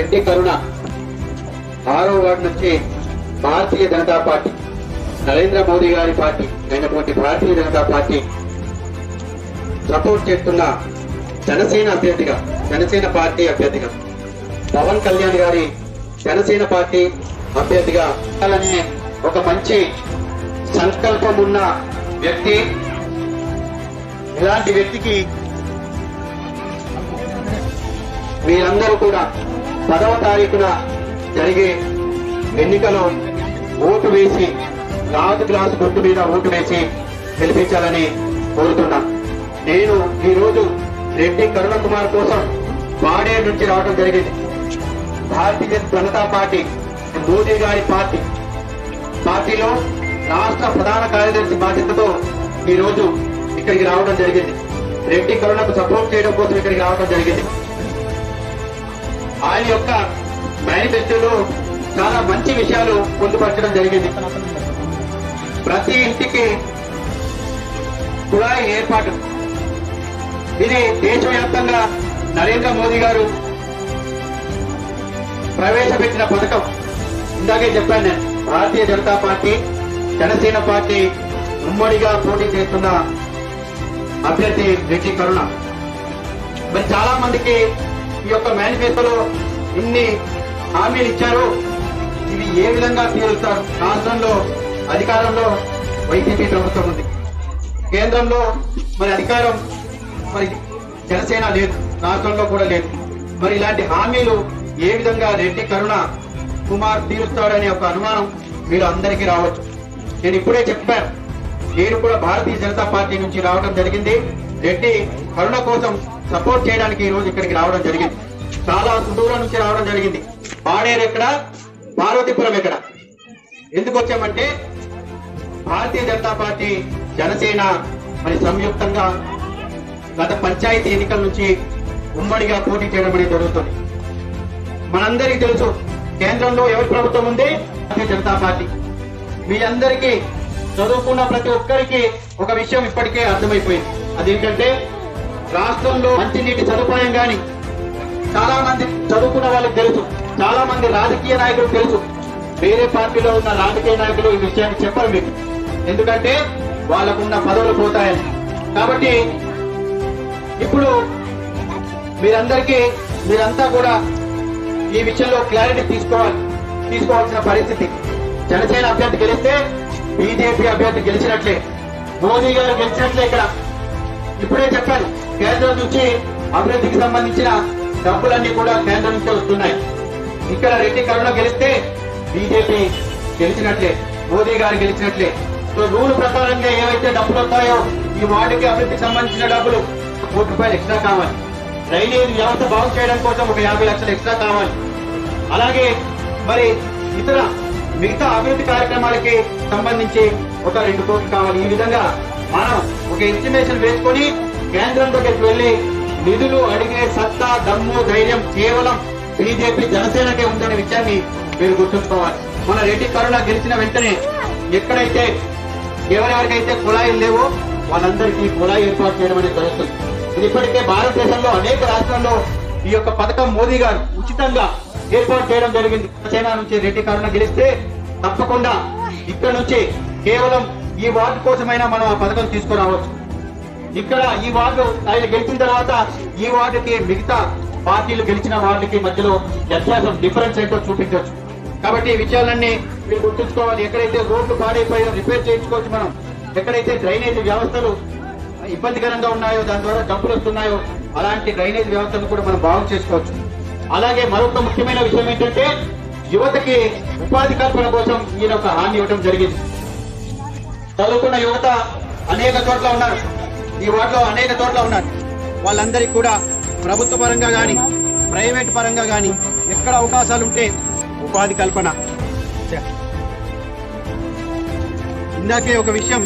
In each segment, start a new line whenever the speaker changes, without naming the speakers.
రెడ్డి కరుణ 6వ వార్డు నుంచి భారతీయ జనతా పార్టీ నరేంద్ర మోదీ గారి పార్టీ అయినటువంటి భారతీయ జనతా పార్టీ సపోర్ట్ చేస్తున్న జనసేన పార్టీ అభ్యర్థిగా పవన్ కళ్యాణ్ గారి జనసేన పార్టీ అభ్యర్థిగా అలానే ఒక మంచి సంకల్పం ఉన్న వ్యక్తి. ఇలాంటి వ్యక్తికి మీరందరూ కూడా 10వ తారీఖున జరిగే ఎన్నికలో ఓటు వేసి రాజు గ్లాసు గుర్తు మీద ఓటు వేసి గెలిపించాలని కోరుతున్నాం. నేను ఈరోజు రెడ్డి కరుణ కుమార్ కోసం బాడేరు నుంచి రావడం జరిగింది. భారతీయ జనతా పార్టీ మోదీ గారి పార్టీలో రాష్ట్ర ప్రధాన కార్యదర్శి బాధ్యతతో ఈ రోజు ఇక్కడికి రావడం జరిగింది. రెడ్డి కరుణకు సపోర్ట్ చేయడం కోసం ఇక్కడికి రావడం జరిగింది. ఆయన యొక్క మేనిఫెస్టోలో చాలా మంచి విషయాలు పొందుపరచడం జరిగింది. ప్రతి ఇంటికి కుళాయి ఏర్పాటు, ఇది దేశవ్యాప్తంగా నరేంద్ర మోదీ గారు ప్రవేశపెట్టిన పథకం. ఇందాకే చెప్పాను నేను, భారతీయ జనతా పార్టీ జనసేన పార్టీ ఉమ్మడిగా పోటీ చేస్తున్న అభ్యర్థి రెడ్డి కరుణ. మరి చాలా మందికి ఈ యొక్క మేనిఫెస్టోలో ఇన్ని హామీలు ఇచ్చారు, ఇవి ఏ విధంగా తీరుస్తారు? రాష్ట్రంలో అధికారంలో వైసీపీ ప్రభుత్వం ఉంది, కేంద్రంలో మరి అధికారం మరి జనసేన లేదు, రాష్ట్రంలో కూడా లేదు. మరి ఇలాంటి హామీలు ఏ విధంగా రెడ్డి కరుణ కుమార్ తీరుస్తాడనే ఒక అనుమానం మీరు అందరికీ రావచ్చు. నేను ఇప్పుడే చెప్పాను, నేను కూడా భారతీయ జనతా పార్టీ నుంచి రావడం జరిగింది. రెడ్డి కరుణ కోసం సపోర్ట్ చేయడానికి ఈ రోజు ఇక్కడికి రావడం జరిగింది. చాలా సుదూరం నుంచి రావడం జరిగింది. పాడేరు ఎక్కడ, పార్వతీపురం ఎక్కడ, ఎందుకు వచ్చామంటే భారతీయ జనతా పార్టీ జనసేన మరి సంయుక్తంగా గత పంచాయతీ ఎన్నికల నుంచి ఉమ్మడిగా పోటీ చేయడం అనేది జరుగుతుంది. మనందరికీ తెలుసు, కేంద్రంలో ఎవరి ప్రభుత్వం ఉంది? భారతీయ జనతా పార్టీ. మీ అందరికీ చదువుకున్న ప్రతి ఒక్కరికి ఒక విషయం ఇప్పటికే అర్థమైపోయింది. అదేంటంటే రాష్ట్రంలో మంచినీటి సదుపాయం గాని చాలా మంది చదువుకున్న వాళ్ళకి తెలుసు, చాలా మంది రాజకీయ నాయకులకు తెలుసు. వేరే పార్టీలో ఉన్న రాజకీయ నాయకులు ఈ విషయాన్ని చెప్పరు మీకు, ఎందుకంటే వాళ్ళకున్న పదవులు పోతాయని. కాబట్టి ఇప్పుడు మీరంతా కూడా ఈ విషయంలో క్లారిటీ తీసుకోవాల్సిన పరిస్థితి. జనసేన అభ్యర్థి గెలిస్తే బీజేపీ అభ్యర్థి గెలిచినట్లే, మోదీ గారు గెలిచినట్లే. ఇక్కడ ఇప్పుడే చెప్పాను, కేంద్రం నుంచి అభివృద్ధికి సంబంధించిన డబ్బులన్నీ కూడా కేంద్రం నుంచి వస్తున్నాయి. ఇక్కడ రెడ్డి కరుణ గెలిస్తే బీజేపీ గెలిచినట్లే, మోదీ గారు గెలిచినట్లే. సో రూల్ ప్రకారంగా ఏవైతే డబ్బులు వస్తాయో ఈ వార్డుకి అభివృద్ధికి సంబంధించిన డబ్బులు ₹1 ఎక్స్ట్రా కావాలి. డ్రైనేజ్ వ్యవస్థ బాగు చేయడం కోసం ఒక 50 లక్షలు ఎక్స్ట్రా కావాలి. అలాగే మరి మిగతా అభివృద్ధి కార్యక్రమాలకి సంబంధించి ఒక 2 కోట్లు కావాలి. ఈ విధంగా మనం ఒక ఎస్టిమేషన్ వేసుకొని కేంద్రం దగ్గరికి వెళ్లి నిధులు అడిగే సత్తా, దమ్ము, ధైర్యం కేవలం బీజేపీ జనసేనకే ఉందనే విషయాన్ని మీరు గుర్తుంచుకోవాలి. మన రెడ్డి కరుణ గెలిచిన వెంటనే ఎక్కడైతే ఎవరెవరికైతే కుళాయిలు లేవో వాళ్ళందరికీ కుళాయి ఏర్పాటు చేయడం అనేది జరుగుతుంది. ఇది ఇప్పటికే భారతదేశంలో అనేక రాష్ట్రాల్లో ఈ యొక్క పథకం మోదీ గారు ఉచితంగా ఏర్పాటు చేయడం జరిగింది. జనసేన నుంచి రెడ్డి కరుణ గెలిస్తే తప్పకుండా ఇక్కడ నుంచి కేవలం ఈ వార్డు కోసమైనా మనం ఆ పథకం తీసుకురావచ్చు. ఇక్కడ ఈ వార్డు ఆయన గెలిచిన తర్వాత ఈ వార్డుకి మిగతా పార్టీలు గెలిచిన వార్డుకి మధ్యలో వ్యత్యాసం, డిఫరెన్స్ ఏంటో చూపించవచ్చు. కాబట్టి ఈ విషయాలన్నీ మీరు గుర్తుంచుకోవాలి. ఎక్కడైతే రోడ్లు పాడైపోయాయో రిపేర్ చేయించుకోవచ్చు మనం, ఎక్కడైతే డ్రైనేజ్ వ్యవస్థలు ఇబ్బందికరంగా ఉన్నాయో, దాని ద్వారా డబ్బులు వస్తున్నాయో అలాంటి డ్రైనేజ్ వ్యవస్థను కూడా మనం బాగు చేసుకోవచ్చు. అలాగే మరొక ముఖ్యమైన విషయం ఏంటంటే యువతకి ఉపాధి కల్పన కోసం ఈయన ఒక హామీ ఇవ్వడం జరిగింది. చదువుకున్న యువత అనేక చోట్ల ఉన్నారు, ఈ వార్డులో అనేక చోట్ల ఉన్నారు. వాళ్ళందరికీ కూడా ప్రభుత్వ పరంగా గాని ప్రైవేట్ పరంగా గాని ఎక్కడ అవకాశాలు ఉంటే ఉపాధి కల్పన. ఇందాకే ఒక విషయం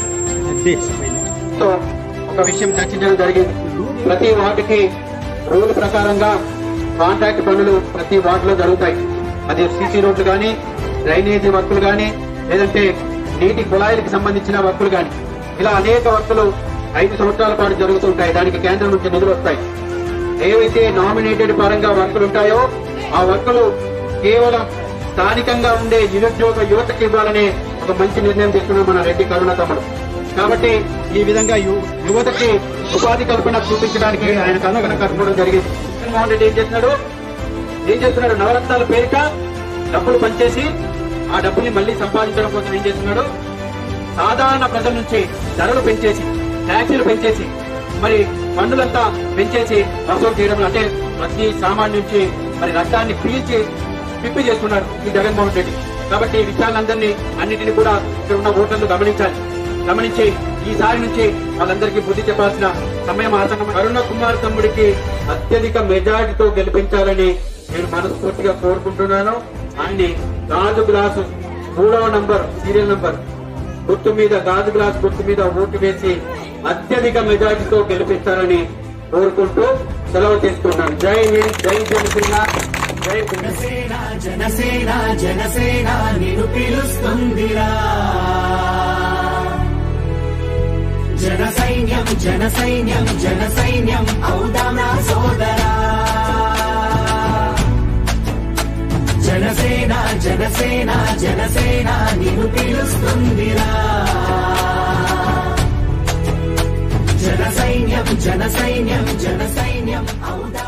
చర్చించడం జరిగింది. ప్రతి వార్డుకి రూల్ ప్రకారంగా కాంట్రాక్ట్ పనులు ప్రతి వార్డులో జరుగుతాయి. అది సీసీ రోడ్లు కానీ, డ్రైనేజీ వర్కులు కానీ, లేదంటే నీటి కుళాయిలకు సంబంధించిన వర్కులు కానీ, ఇలా అనేక వర్కులు 5 సంవత్సరాల పాటు జరుగుతుంటాయి. దానికి కేంద్రం నుంచి నిధులు వస్తాయి. ఏవైతే నామినేటెడ్ పరంగా వర్కులు ఉంటాయో ఆ వర్కులు కేవలం స్థానికంగా ఉండే నిరుద్యోగ యువతకి ఇవ్వాలనే ఒక మంచి నిర్ణయం తీసుకున్నాం మన రెడ్డి కరుణ తమ్ముడు. కాబట్టి ఈ విధంగా యువతకి ఉపాధి కల్పన చూపించడానికి ఆయన కనుక కట్టుకోవడం జరిగింది. జగన్మోహన్ రెడ్డి ఏం చేస్తున్నాడు నవరత్నాల పేరిట డబ్బులు పనిచేసి ఆ డబ్బుని మళ్లీ సంపాదించడం కోసం ఏం చేస్తున్నాడు, సాధారణ ప్రజల నుంచి ధరలు పెంచేసి, ట్యాక్సీలు పెంచేసి, మరి పన్నులంతా పెంచేసి వసూలు చేయడం, అంటే ప్రతి సామాన్య నుంచి మరి రక్తాన్ని పిప్పి చేస్తున్నాడు ఈ జగన్మోహన్ రెడ్డి. కాబట్టి ఈ విషయాలందరినీ అన్నింటినీ కూడా ఇక్కడ ఉన్న ఓటర్లు గమనించి ఈసారి నుంచి వాళ్ళందరికీ బుద్ధి చెప్పాల్సిన సమయం ఆసనం. కరుణ కుమార్ తమ్ముడికి అత్యధిక మెజారిటీతో గెలిపించాలని నేను మనస్ఫూర్తిగా కోరుకుంటున్నాను. ఆయన్ని గాజు గ్లాసు 3వ నంబర్ సీరియల్ నంబర్ గుర్తు మీద, గాజు గ్లాస్ గుర్తు మీద ఓటు వేసి అత్యధిక మెజారిటీతో గెలిపిస్తారని కోరుకుంటూ సెలవు తీసుకున్నాను. జై హింద్, జై జనసేన, జై
జనసేన. జనసేన జనసేన నిన్ను పిలుస్తుందిరా, జన సైన్యం జన సైన్యం జన సైన్యం అవుదానా సోదరా. జనసేన జనసేన జనసేన నిన్ను పిలుస్తుందిరా, జన సైన్యం జన సైన్యం జన సైన్యం అవుదా.